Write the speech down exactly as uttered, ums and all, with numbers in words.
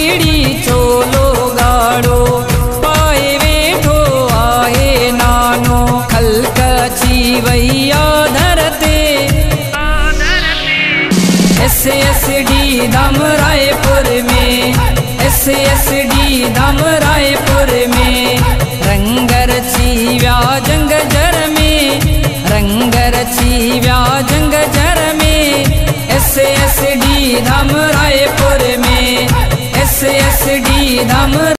बीड़ी चोलो गाड़ो पाए वेठो आहे नानो खलकची वैया धरते S S D Dham Raipur में, S S D Dham Raipur में रंगर छीव्या जंग जर में, रंगर छीव्या जंग जर में S S D Dham Raipur में, एस एस डी धाम